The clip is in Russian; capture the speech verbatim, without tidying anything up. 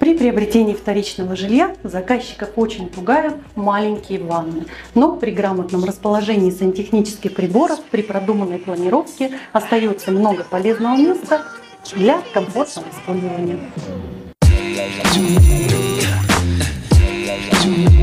При приобретении вторичного жилья заказчиков очень пугают маленькие ванны. Но при грамотном расположении сантехнических приборов, при продуманной планировке остается много полезного места для комфортного использования.